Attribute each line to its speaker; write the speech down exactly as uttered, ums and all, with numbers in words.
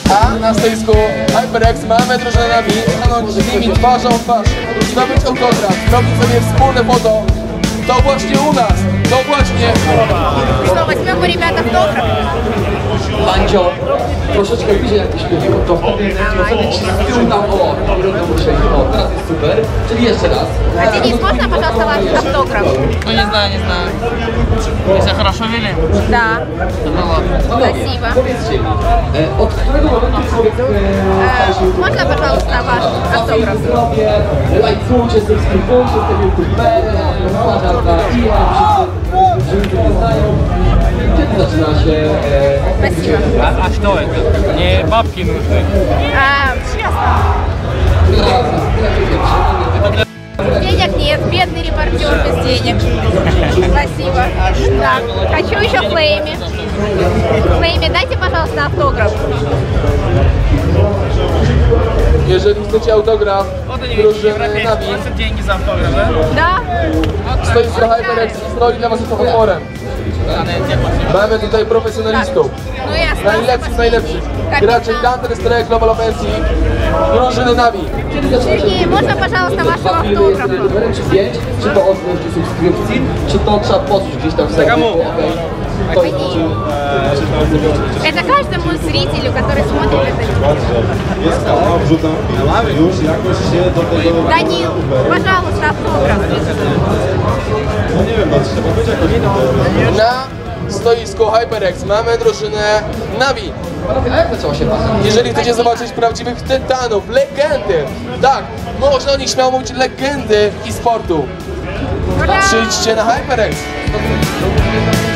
Speaker 1: A na stoisku HyperX mamy drużynę Navi, stanąć z nimi twarzą w twarz, zdobyć autograf, zrobić sobie wspólne foto. To właśnie u nas, to właśnie...
Speaker 2: Что, возьмем у ребят автограф?
Speaker 3: Bandzio, troszeczkę bliżej jak śpiewają, to wtedy wtedy ci z tyłu tam, o, tam będą musieli, o, teraz jest super, czyli jeszcze raz.
Speaker 2: А Денис, можно, пожалуйста, ваш автограф?
Speaker 4: Ну не знаю, не знаю. Если хорошо вели?
Speaker 2: Да.
Speaker 4: Ну ладно.
Speaker 2: Спасибо.
Speaker 3: Powiedzcie mi, e, od którego momentu człowiek e, stał się
Speaker 2: Можно, пожалуйста, ваш автограф?
Speaker 3: zdrowie, lajkujcie, subskrybujcie, z tego youtuberem, wkładam na i wszyscy, wszyscy nie znają. Kiedy zaczyna się... E,
Speaker 2: Спасибо.
Speaker 4: А, а что это? Мне бабки нужны.
Speaker 2: А, денег нет, бедный репортер без денег. Спасибо. Так, хочу еще Флейми. Флейми, дайте, пожалуйста, автограф.
Speaker 1: Jeżeli chcecie autograf
Speaker 4: Вот они,
Speaker 1: drużyny Navi,
Speaker 4: европейцы, деньги за автограф, да?
Speaker 2: Да?
Speaker 1: stoisko HyperX stoi dla was z humorem. Mamy tutaj profesjonalistów,
Speaker 2: Ну и остался
Speaker 1: najlepszych, najlepszych. Graczy Counter Strike Global Offensive, drużyny Navi.
Speaker 2: Сергей, можно, пожалуйста, вашего автографа?
Speaker 3: youtuberem, czy pięć, czy to od czy subskrypcji, czy to trzeba poczuć gdzieś tam w sercu, okej. To jest
Speaker 2: Это каждому зрителю, который смотрит это видео.
Speaker 5: Jest kanał, wrzucam już jakoś się do tego...
Speaker 2: Данил, пожалуйста, автограф.
Speaker 5: No nie wiem, no trzeba być jakoś...
Speaker 1: Na stoisku HyperX mamy drużynę Navi.
Speaker 3: Panowie, a jak zaczęła się wasza?
Speaker 1: Jeżeli chcecie zobaczyć prawdziwych tytanów, legendy, tak, można o nich śmiało mówić legendy e-sportu,
Speaker 2: Ура!
Speaker 1: przyjdźcie na HyperX.